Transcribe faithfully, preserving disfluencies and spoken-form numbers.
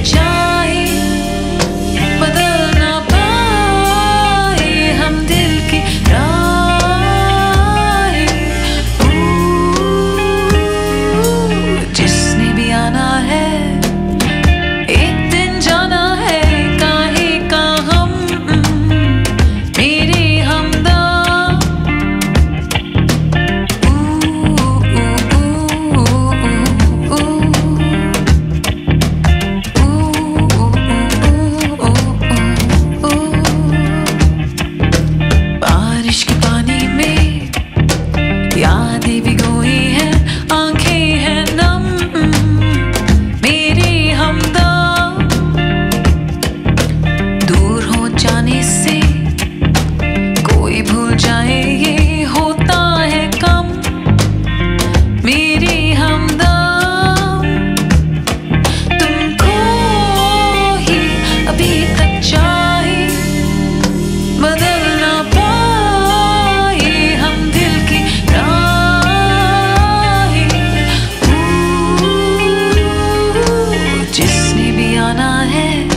चाहे बदल ना पाए हम दिल की राहें। ओ, जिसने भी आना है एक दिन जाना है, काहे का हम मेरे हमदम। ओ, ओ, ओ, ओ, ओ, ओ, बारिश के पानी में यादें भिगोई हैं, आंखें हैं नम मेरे हमदम। दूर हो जाने से कोई भूल जाए ये होता है कम मेरे हमदम। तुमको ही अभी तक चाहे बदल ना पाए हम दिल की राहें। ओ, जिसने भी आना है